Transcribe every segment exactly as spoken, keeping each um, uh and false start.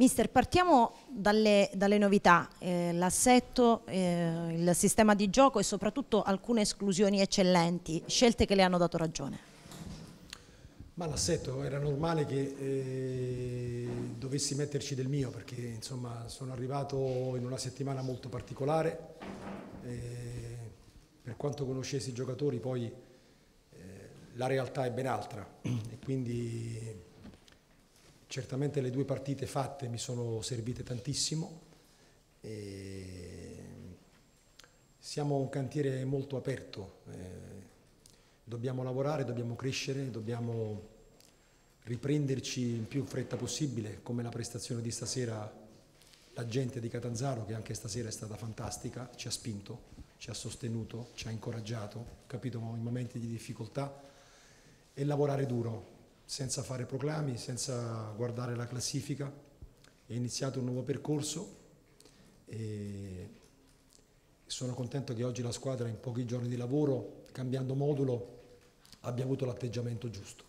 Mister, partiamo dalle, dalle novità, eh, l'assetto, eh, il sistema di gioco e soprattutto alcune esclusioni eccellenti, scelte che le hanno dato ragione. Ma l'assetto era normale che eh, dovessi metterci del mio, perché insomma sono arrivato in una settimana molto particolare, eh, per quanto conoscessi i giocatori poi eh, la realtà è ben altra e quindi certamente le due partite fatte mi sono servite tantissimo. E siamo un cantiere molto aperto, eh, dobbiamo lavorare, dobbiamo crescere, dobbiamo riprenderci in più fretta possibile, come la prestazione di stasera, la gente di Catanzaro che anche stasera è stata fantastica, ci ha spinto, ci ha sostenuto, ci ha incoraggiato, capito, in momenti di difficoltà, e lavorare duro, senza fare proclami, senza guardare la classifica. È iniziato un nuovo percorso e sono contento che oggi la squadra in pochi giorni di lavoro, cambiando modulo, abbia avuto l'atteggiamento giusto.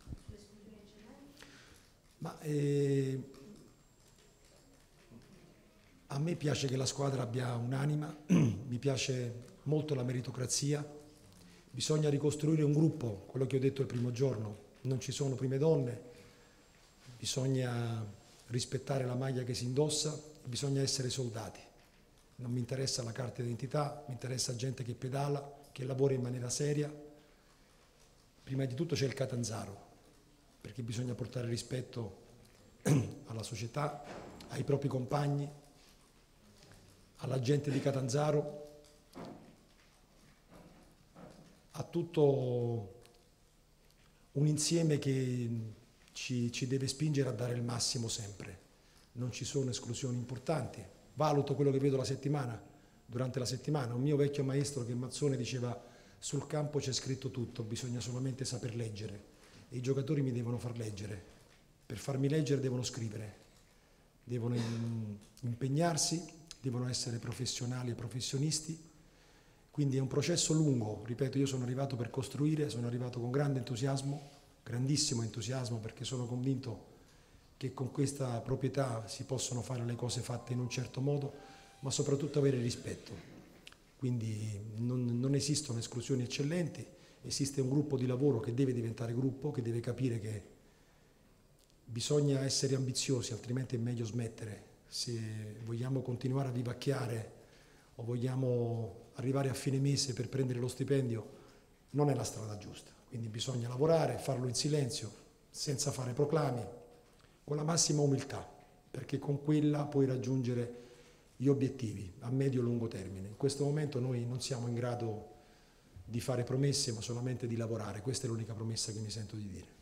Ma eh, a me piace che la squadra abbia un'anima, mi piace molto la meritocrazia, bisogna ricostruire un gruppo, quello che ho detto il primo giorno. Non ci sono prime donne, bisogna rispettare la maglia che si indossa, bisogna essere soldati. Non mi interessa la carta d'identità, mi interessa gente che pedala, che lavora in maniera seria. Prima di tutto c'è il Catanzaro, perché bisogna portare rispetto alla società, ai propri compagni, alla gente di Catanzaro, a tutto un insieme che ci, ci deve spingere a dare il massimo sempre. Non ci sono esclusioni importanti. Valuto quello che vedo la settimana, durante la settimana. Un mio vecchio maestro che Mazzone diceva: sul campo c'è scritto tutto, bisogna solamente saper leggere. E i giocatori mi devono far leggere. Per farmi leggere devono scrivere, devono impegnarsi, devono essere professionali e professionisti. Quindi è un processo lungo, ripeto, io sono arrivato per costruire, sono arrivato con grande entusiasmo, grandissimo entusiasmo, perché sono convinto che con questa proprietà si possono fare le cose fatte in un certo modo, ma soprattutto avere rispetto. Quindi non, non esistono esclusioni eccellenti, esiste un gruppo di lavoro che deve diventare gruppo, che deve capire che bisogna essere ambiziosi, altrimenti è meglio smettere. Se vogliamo continuare a vivacchiare o vogliamo arrivare a fine mese per prendere lo stipendio, non è la strada giusta. Quindi bisogna lavorare, farlo in silenzio, senza fare proclami, con la massima umiltà, perché con quella puoi raggiungere gli obiettivi a medio e lungo termine. In questo momento noi non siamo in grado di fare promesse, ma solamente di lavorare. Questa è l'unica promessa che mi sento di dire.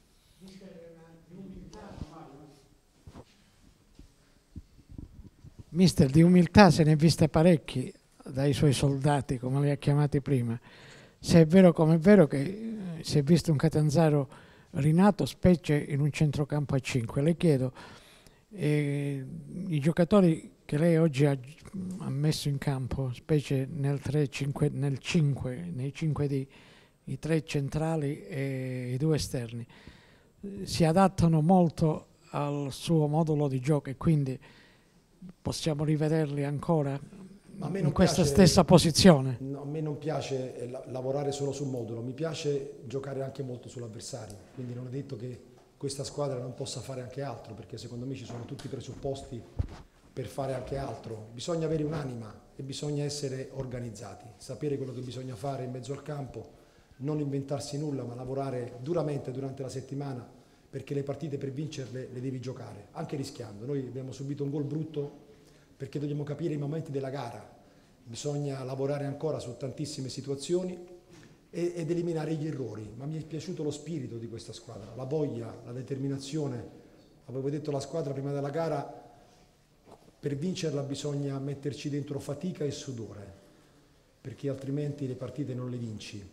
Mister, di umiltà se ne è vista parecchi dai suoi soldati, come li ha chiamati prima. Se è vero come è vero che si è visto un Catanzaro rinato, specie in un centrocampo a cinque. Le chiedo, eh, i giocatori che lei oggi ha, ha messo in campo, specie nel tre cinque, nel cinque, nei cinque D, i tre centrali e i due esterni, si adattano molto al suo modulo di gioco e quindi possiamo rivederli ancora in questa piace, stessa posizione? No, a me non piace la, lavorare solo sul modulo, mi piace giocare anche molto sull'avversario, quindi non è detto che questa squadra non possa fare anche altro, perché secondo me ci sono tutti i presupposti per fare anche altro. Bisogna avere un'anima e bisogna essere organizzati, sapere quello che bisogna fare in mezzo al campo, non inventarsi nulla, ma lavorare duramente durante la settimana, perché le partite per vincerle le devi giocare, anche rischiando. Noi abbiamo subito un gol brutto perché dobbiamo capire i momenti della gara, bisogna lavorare ancora su tantissime situazioni e, ed eliminare gli errori, ma mi è piaciuto lo spirito di questa squadra, la voglia, la determinazione. Avevo detto alla squadra prima della gara, per vincerla bisogna metterci dentro fatica e sudore, perché altrimenti le partite non le vinci.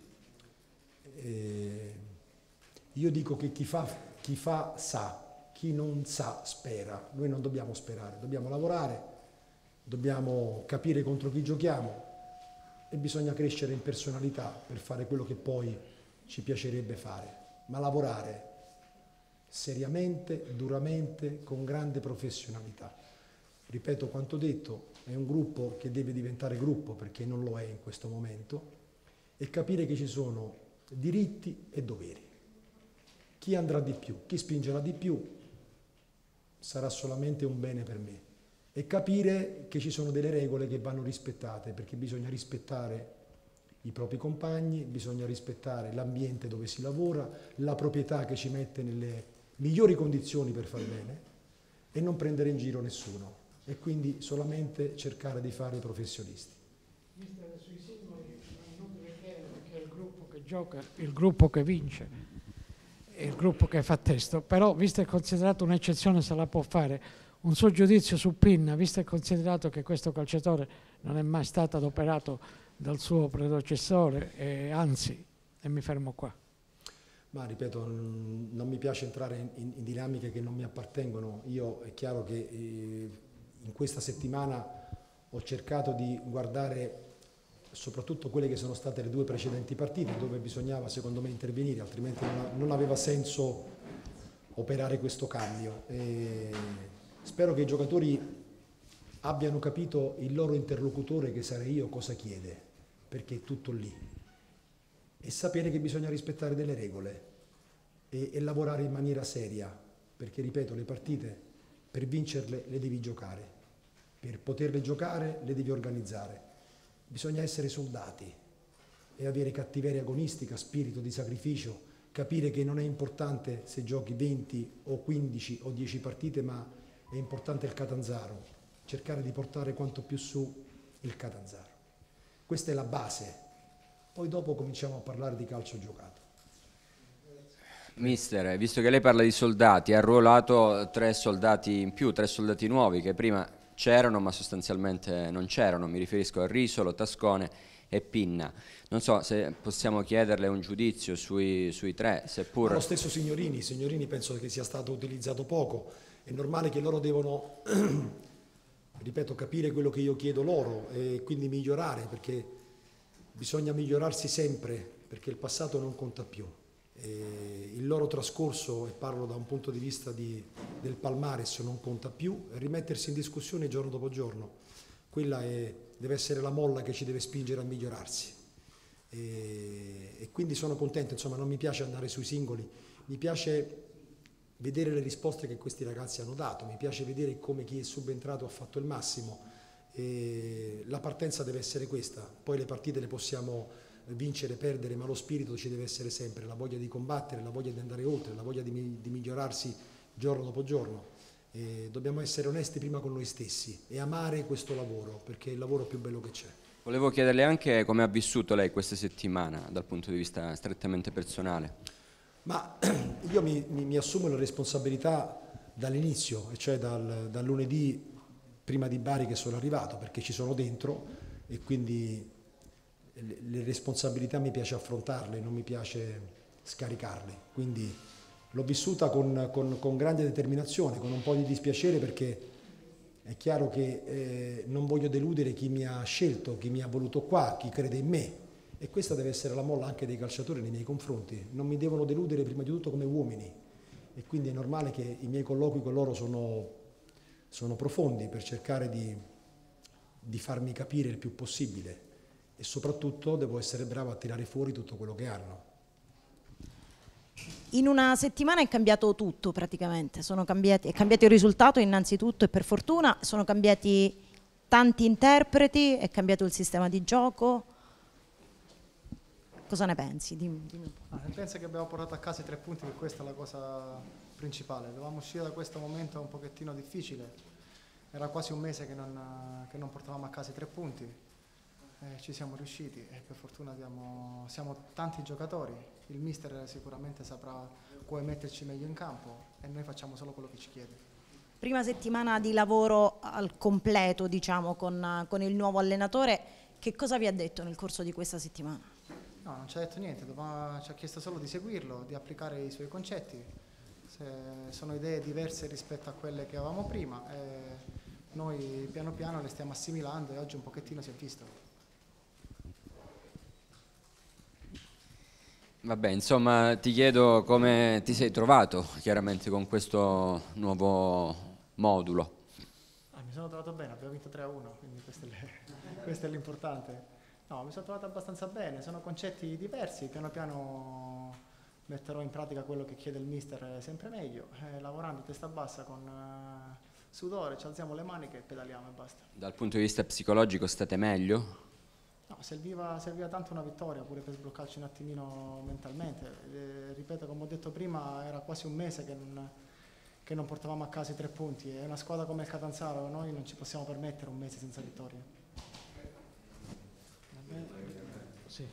E io dico che chi fa, chi fa sa, chi non sa spera. Noi non dobbiamo sperare, dobbiamo lavorare, dobbiamo capire contro chi giochiamo e bisogna crescere in personalità per fare quello che poi ci piacerebbe fare, ma lavorare seriamente, duramente, con grande professionalità. Ripeto quanto detto, è un gruppo che deve diventare gruppo perché non lo è in questo momento, e capire che ci sono diritti e doveri. Chi andrà di più, chi spingerà di più sarà solamente un bene per me, e capire che ci sono delle regole che vanno rispettate, perché bisogna rispettare i propri compagni, bisogna rispettare l'ambiente dove si lavora, la proprietà che ci mette nelle migliori condizioni per far bene, e non prendere in giro nessuno, e quindi solamente cercare di fare i professionisti. Mister, sui simboli non inutile chiedere, perché è il gruppo che gioca, il gruppo che vince, è il gruppo che fa testo, però visto e considerato un'eccezione se la può fare, un suo giudizio su Pinna, visto e considerato che questo calciatore non è mai stato adoperato dal suo predecessore, e anzi, e mi fermo qua. Ma ripeto, non mi piace entrare in, in, in dinamiche che non mi appartengono. Io è chiaro che eh, in questa settimana ho cercato di guardare soprattutto quelle che sono state le due precedenti partite, dove bisognava secondo me intervenire, altrimenti non, non aveva senso operare questo cambio. E spero che i giocatori abbiano capito il loro interlocutore, che sarei io, cosa chiede, perché è tutto lì, e sapere che bisogna rispettare delle regole e, e lavorare in maniera seria, perché ripeto, le partite per vincerle le devi giocare, per poterle giocare le devi organizzare, bisogna essere soldati e avere cattiveria agonistica, spirito di sacrificio, capire che non è importante se giochi venti o quindici o dieci partite, ma è importante il Catanzaro, cercare di portare quanto più su il Catanzaro. Questa è la base, poi dopo cominciamo a parlare di calcio giocato. Mister, visto che lei parla di soldati, ha arruolato tre soldati in più, tre soldati nuovi che prima c'erano ma sostanzialmente non c'erano, mi riferisco a Risolo, Tascone e Pinna. Non so se possiamo chiederle un giudizio sui, sui tre, seppur... Ma lo stesso Signorini, Signorini penso che sia stato utilizzato poco, è normale che loro devono... ripeto, capire quello che io chiedo loro e quindi migliorare, perché bisogna migliorarsi sempre, perché il passato non conta più. E il loro trascorso, e parlo da un punto di vista di, del palmares, non conta più, e rimettersi in discussione giorno dopo giorno, quella è, deve essere la molla che ci deve spingere a migliorarsi. E, e quindi sono contento, insomma, non mi piace andare sui singoli, mi piace vedere le risposte che questi ragazzi hanno dato, mi piace vedere come chi è subentrato ha fatto il massimo, e la partenza deve essere questa, poi le partite le possiamo vincere, perdere, ma lo spirito ci deve essere sempre, la voglia di combattere, la voglia di andare oltre, la voglia di, di migliorarsi giorno dopo giorno. E dobbiamo essere onesti prima con noi stessi e amare questo lavoro, perché è il lavoro più bello che c'è. Volevo chiederle anche come ha vissuto lei questa settimana dal punto di vista strettamente personale. Ma io mi, mi, mi assumo la responsabilità dall'inizio, e cioè dal, dal lunedì prima di Bari che sono arrivato, perché ci sono dentro e quindi le, le responsabilità mi piace affrontarle, non mi piace scaricarle. Quindi l'ho vissuta con, con, con grande determinazione, con un po' di dispiacere, perché è chiaro che eh, non voglio deludere chi mi ha scelto, chi mi ha voluto qua, chi crede in me. E questa deve essere la molla anche dei calciatori nei miei confronti, non mi devono deludere prima di tutto come uomini, e quindi è normale che i miei colloqui con loro sono, sono profondi, per cercare di, di farmi capire il più possibile, e soprattutto devo essere bravo a tirare fuori tutto quello che hanno. In una settimana è cambiato tutto praticamente, sono cambiati, è cambiato il risultato innanzitutto, e per fortuna sono cambiati tanti interpreti, è cambiato il sistema di gioco. Cosa ne pensi? Dimmi, dimmi un po'. Ah, penso che abbiamo portato a casa i tre punti, che questa è la cosa principale. Dovevamo uscire da questo momento un pochettino difficile, era quasi un mese che non, che non portavamo a casa i tre punti, eh, ci siamo riusciti e per fortuna siamo, siamo tanti giocatori, il mister sicuramente saprà come metterci meglio in campo e noi facciamo solo quello che ci chiede. Prima settimana di lavoro al completo, diciamo, con, con il nuovo allenatore, che cosa vi ha detto nel corso di questa settimana? No, non ci ha detto niente, doveva, ci ha chiesto solo di seguirlo, di applicare i suoi concetti. Se sono idee diverse rispetto a quelle che avevamo prima, e noi piano piano le stiamo assimilando e oggi un pochettino si è visto. Vabbè, insomma, ti chiedo come ti sei trovato chiaramente con questo nuovo modulo. Ah, mi sono trovato bene, abbiamo vinto tre a uno, quindi questo è, le, questo è l'importante. No, mi sono trovato abbastanza bene, sono concetti diversi, piano piano metterò in pratica quello che chiede il mister sempre meglio, eh, lavorando testa bassa con eh, sudore, ci alziamo le maniche e pedaliamo e basta. Dal punto di vista psicologico state meglio? No, serviva, serviva tanto una vittoria pure per sbloccarci un attimino mentalmente. Eh, ripeto, come ho detto prima, era quasi un mese che non, che non portavamo a casa i tre punti. È una squadra come il Catanzaro, noi non ci possiamo permettere un mese senza vittoria. Sì.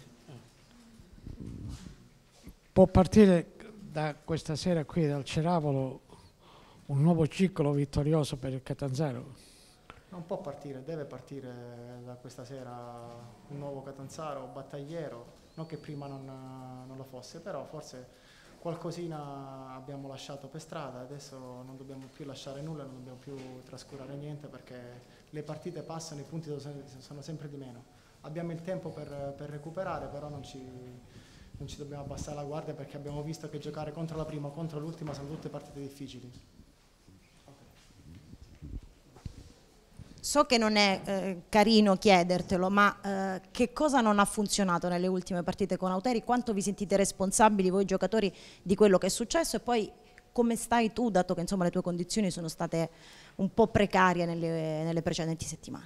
Può partire da questa sera qui dal Ceravolo un nuovo ciclo vittorioso per il Catanzaro? Non può partire, deve partire da questa sera un nuovo Catanzaro, battagliero, non che prima non, non lo fosse, però forse qualcosina abbiamo lasciato per strada, adesso non dobbiamo più lasciare nulla, non dobbiamo più trascurare niente perché le partite passano, i punti sono sempre di meno. Abbiamo il tempo per, per recuperare, però non ci, non ci dobbiamo abbassare la guardia perché abbiamo visto che giocare contro la prima o contro l'ultima sono tutte partite difficili. So che non è eh, carino chiedertelo, ma eh, che cosa non ha funzionato nelle ultime partite con Auteri? Quanto vi sentite responsabili voi giocatori di quello che è successo? E poi come stai tu, dato che insomma le tue condizioni sono state un po' precarie nelle, nelle precedenti settimane?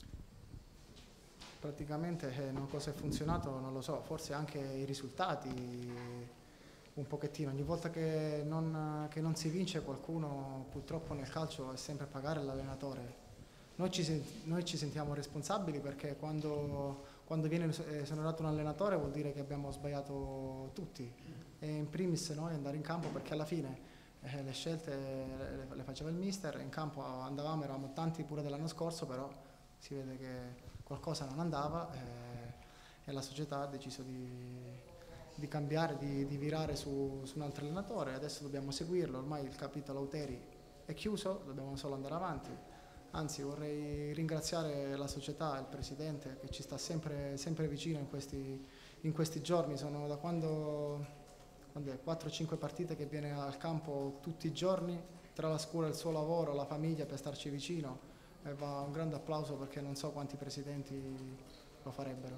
Praticamente eh, non cosa è funzionato non lo so, forse anche i risultati un pochettino. Ogni volta che non, che non si vince qualcuno purtroppo nel calcio è sempre pagare l'allenatore. Noi ci, noi ci sentiamo responsabili perché quando, quando viene esonerato un allenatore vuol dire che abbiamo sbagliato tutti e in primis noi andare in campo perché alla fine eh, le scelte le, le faceva il mister, in campo andavamo, eravamo tanti pure dell'anno scorso, però si vede che qualcosa non andava eh, e la società ha deciso di, di cambiare, di, di virare su, su un altro allenatore, adesso dobbiamo seguirlo, ormai il capitolo Auteri è chiuso, dobbiamo solo andare avanti. Anzi, vorrei ringraziare la società e il presidente che ci sta sempre, sempre vicino in questi, in questi giorni. Sono da quando, quando è quattro cinque partite che viene al campo tutti i giorni, tra la scuola e il suo lavoro, la famiglia per starci vicino. E va un grande applauso perché non so quanti presidenti lo farebbero.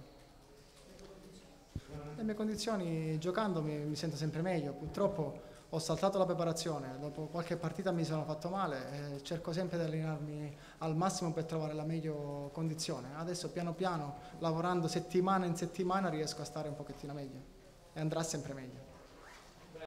Le mie condizioni, giocando mi, mi sento sempre meglio. Purtroppo ho saltato la preparazione, dopo qualche partita mi sono fatto male e cerco sempre di allenarmi al massimo per trovare la meglio condizione. Adesso piano piano, lavorando settimana in settimana, riesco a stare un pochettino meglio e andrà sempre meglio.